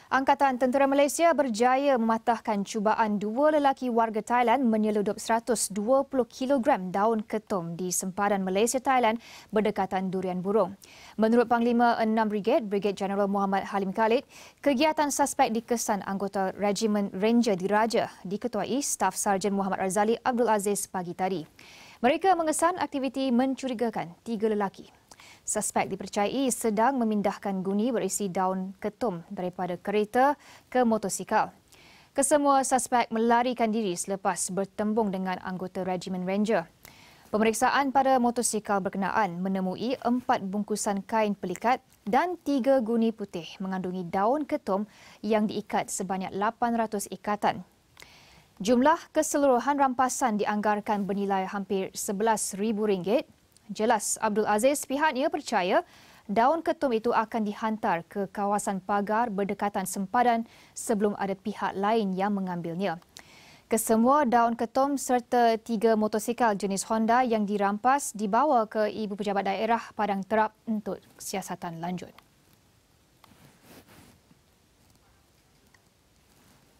Angkatan Tentera Malaysia berjaya mematahkan cubaan dua lelaki warga Thailand menyeludup 120 kilogram daun ketum di sempadan Malaysia-Thailand berdekatan Durian Burung. Menurut Panglima 6 Brigade Jeneral Muhammad Halim Khalid, kegiatan suspek dikesan anggota Regimen Ranger Diraja diketuai Staf Sarjan Muhammad Razali Abdul Aziz pagi tadi. Mereka mengesan aktiviti mencurigakan 3 lelaki. Suspek dipercayai sedang memindahkan guni berisi daun ketum daripada kereta ke motosikal. Kesemua suspek melarikan diri selepas bertembung dengan anggota Regimen Ranger. Pemeriksaan pada motosikal berkenaan menemui 4 bungkusan kain pelikat dan 3 guni putih mengandungi daun ketum yang diikat sebanyak 800 ikatan. Jumlah keseluruhan rampasan dianggarkan bernilai hampir RM11,000. Jelas Abdul Aziz pihaknya percaya daun ketum itu akan dihantar ke kawasan pagar berdekatan sempadan sebelum ada pihak lain yang mengambilnya. Kesemua daun ketum serta 3 motosikal jenis Honda yang dirampas dibawa ke Ibu Pejabat Daerah Padang Terap untuk siasatan lanjut.